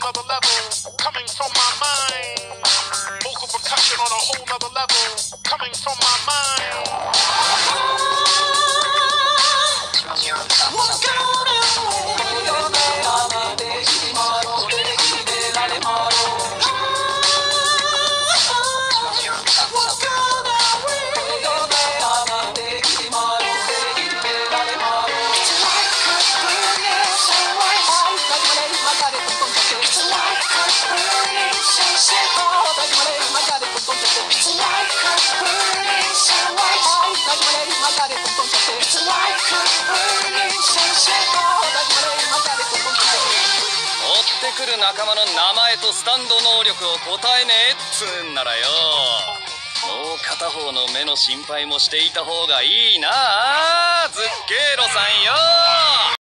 nother level, coming from my mind. Vocal percussion on a whole nother level, coming from my mind. 追ってくる仲間の名前とスタンド能力を答えねえっつうんならよ、もう片方の目の心配もしていた方がいいなあ、ズッケーロさんよ。